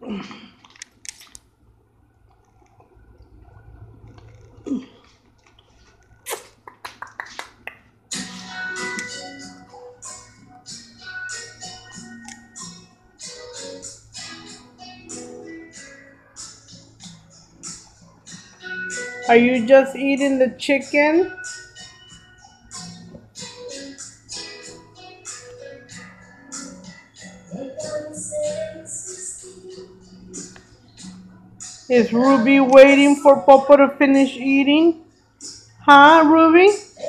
Are you just eating the chicken? Is Ruby waiting for Popo to finish eating? Huh, Ruby?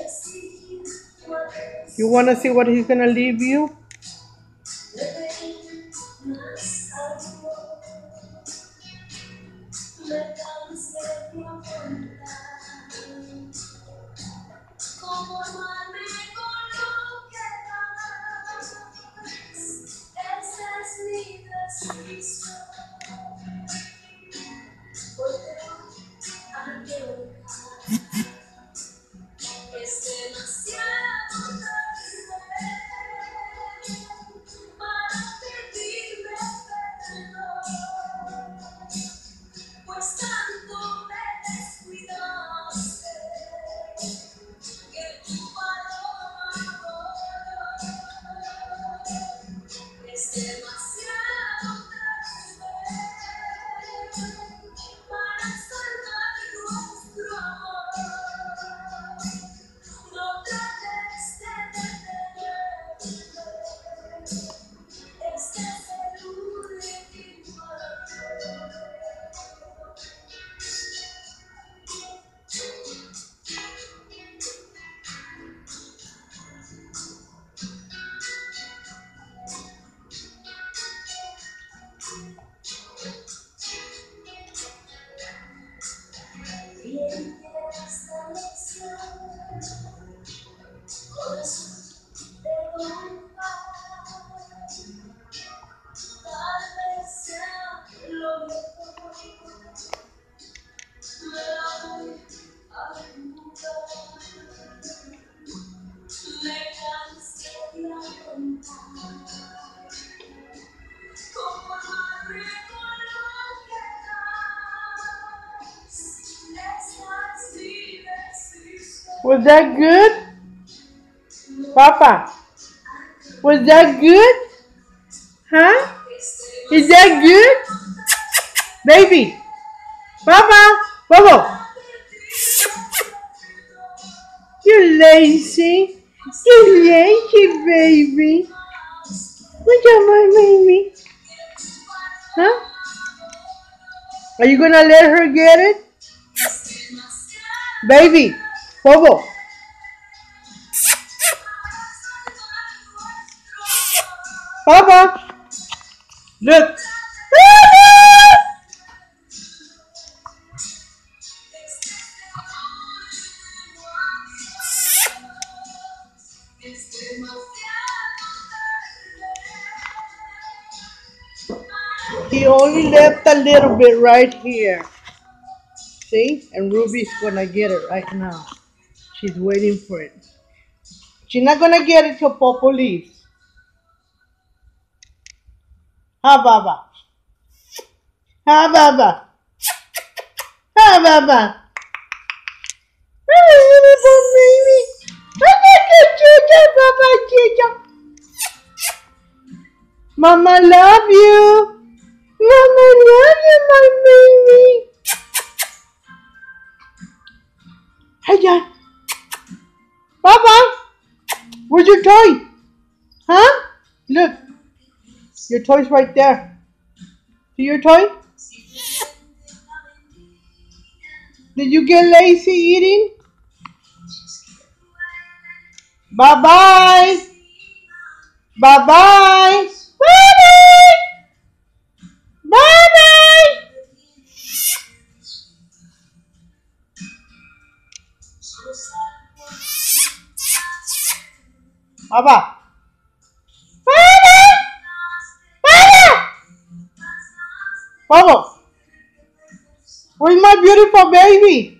You want to see what he's going to leave you? Was that good? Papa, was that good? Huh? Is that good? Baby, Papa, Popo, you're lazy. You're lazy, baby. What's up, my baby? Huh? Are you gonna let her get it? Baby, Popo. Papa, look. He only left a little bit right here. See? And Ruby's gonna get it right now. She's waiting for it. She's not gonna get it till Popo leaves. Ha Baba. Ha Baba. Ha Baba. Mama love you. Mama love you, my baby. Hey, John. Papa, where's your toy? Huh? Look, your toy's right there. See your toy? Did you get lazy eating? Bye-bye. Bye-bye. Bye-bye. Bye-bye. Papa. Papa. Papa. Papa. Where's my beautiful baby?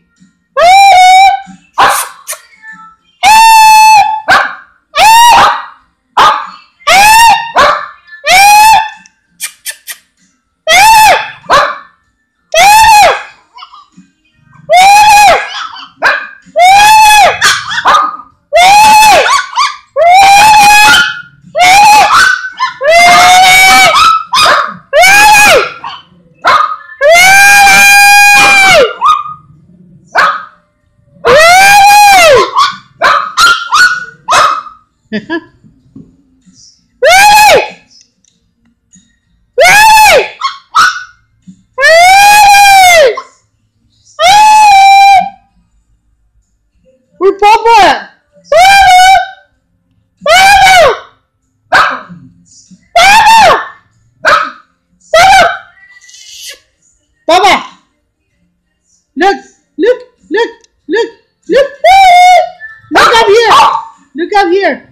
Baba, look, look, look, look, look. Look up here. Look up here.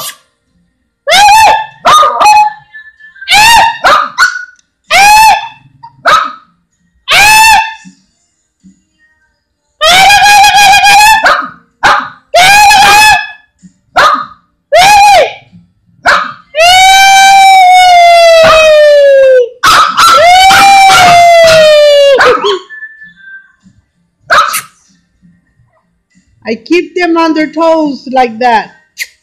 I keep them on their toes like that.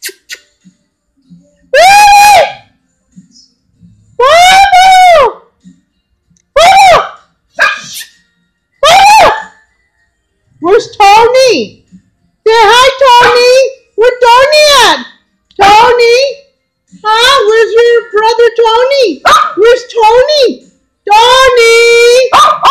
Where's Tony? Say hi, Tony. Where's Tony at? Tony? Huh? Where's your brother Tony? Where's Tony? Tony?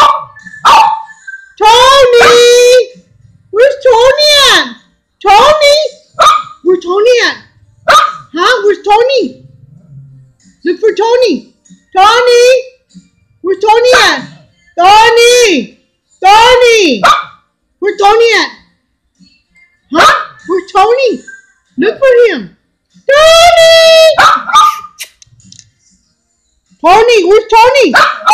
Tony? Where's Tony at? Tony? Where's Tony at? Huh? Where's Tony? Look for Tony. Tony? Where's Tony at? Tony? Tony? Where's Tony at? Huh? Where's Tony? Look for him. Tony! Tony, where's Tony?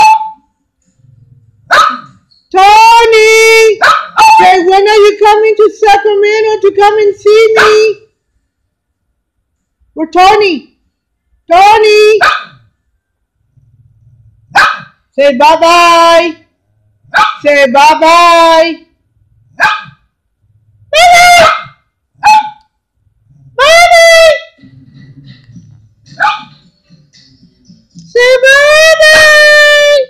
Tony! Say, when are you coming to Sacramento to come and see me? Where's Tony? Tony! Say bye-bye. Say bye-bye. Bye-bye. Bye-bye. Say bye-bye.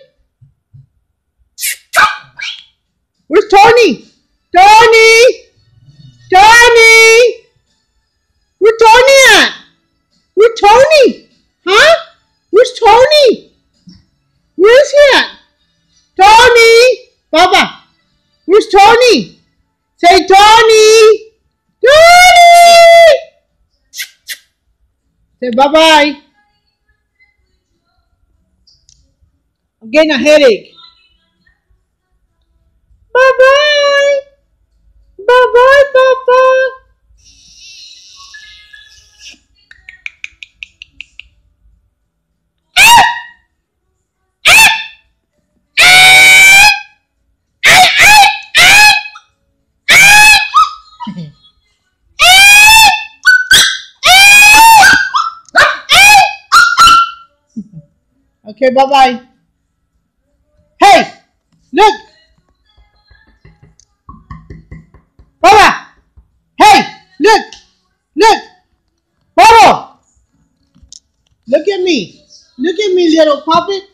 Where's Tony? Tony? Tony? Where's Tony at? Where's Tony? Huh? Where's Tony? Where's he at? Tony? Baba, where's Tony? Say Tony! Tony! Say bye-bye. I'm getting a headache. Bye-bye. Bye-bye, Papa. Okay, bye-bye. Hey, look. Baba. Hey, look. Look. Popo. Look at me. Look at me, little puppet.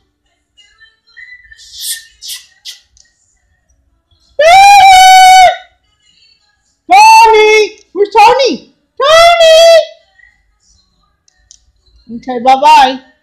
Tony. Where's Tony? Tony. Okay, bye-bye.